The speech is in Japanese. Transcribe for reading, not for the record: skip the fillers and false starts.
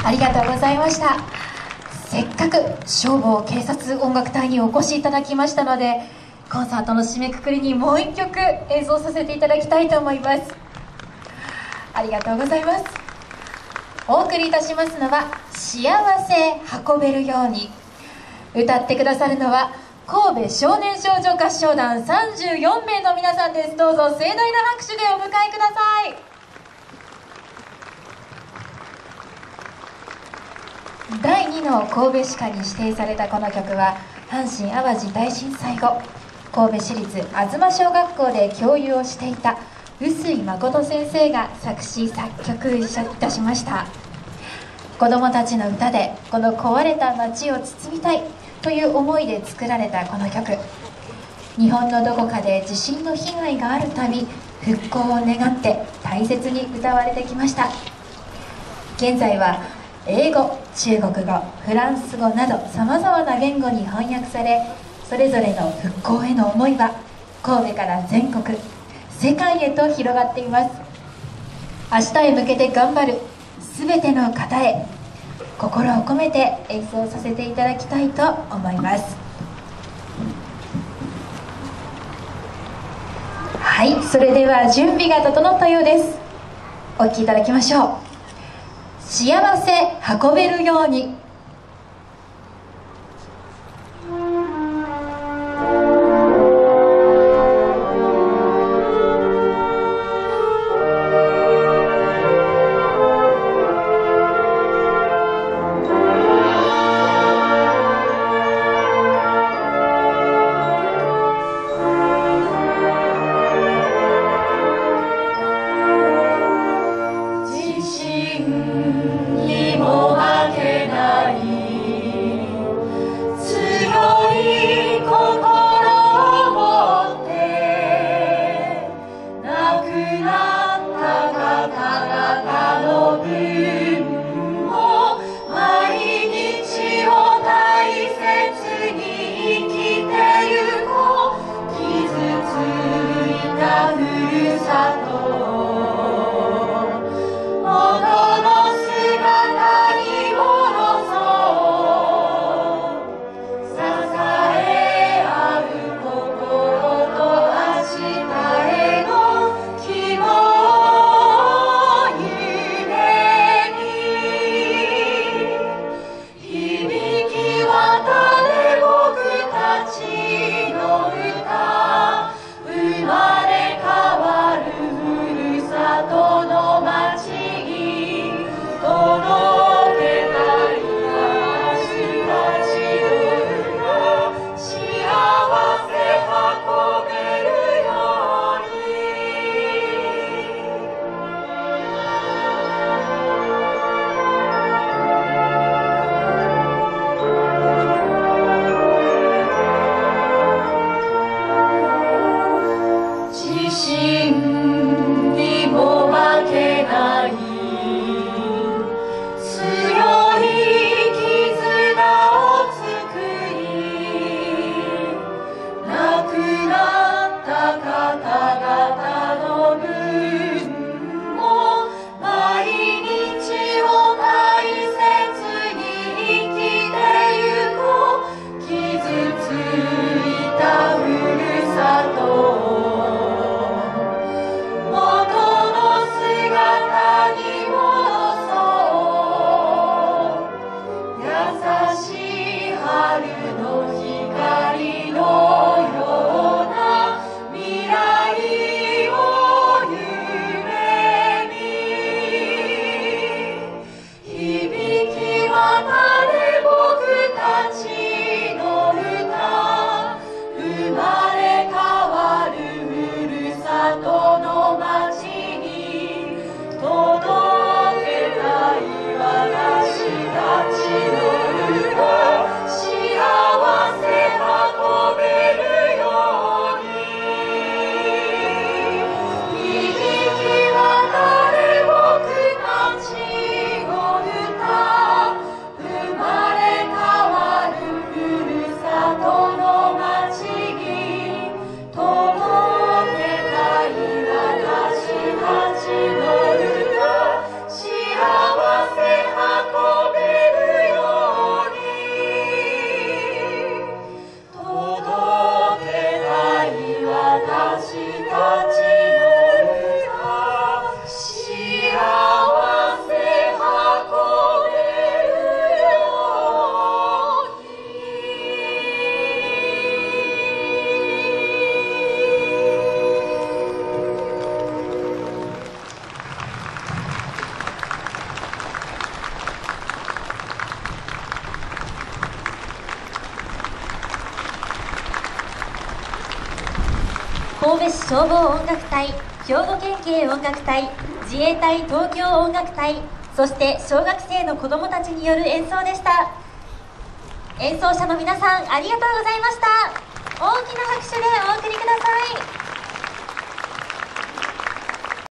ありがとうございました。せっかく消防警察音楽隊にお越しいただきましたので、コンサートの締めくくりにもう一曲演奏させていただきたいと思います。ありがとうございます。お送りいたしますのは「幸せ運べるように」。歌ってくださるのは神戸少年少女合唱団34名の皆さんです。どうぞ盛大な拍手でお迎えください。第2の神戸市歌に指定されたこの曲は、阪神・淡路大震災後、神戸市立東小学校で教諭をしていた臼井誠先生が作詞作曲いたしました。子どもたちの歌でこの壊れた街を包みたいという思いで作られたこの曲、日本のどこかで地震の被害があるたび復興を願って大切に歌われてきました。現在は英語、中国語、フランス語などさまざまな言語に翻訳され、それぞれの復興への思いは神戸から全国、世界へと広がっています。明日へ向けて頑張る全ての方へ、心を込めて演奏させていただきたいと思います。はい、それでは準備が整ったようです。お聴きいただきましょう。幸せ運べるように。 「 消防音楽隊、兵庫県警音楽隊、自衛隊東京音楽隊、そして小学生の子どもたちによる演奏でした。演奏者の皆さん、ありがとうございました。大きな拍手でお送りください。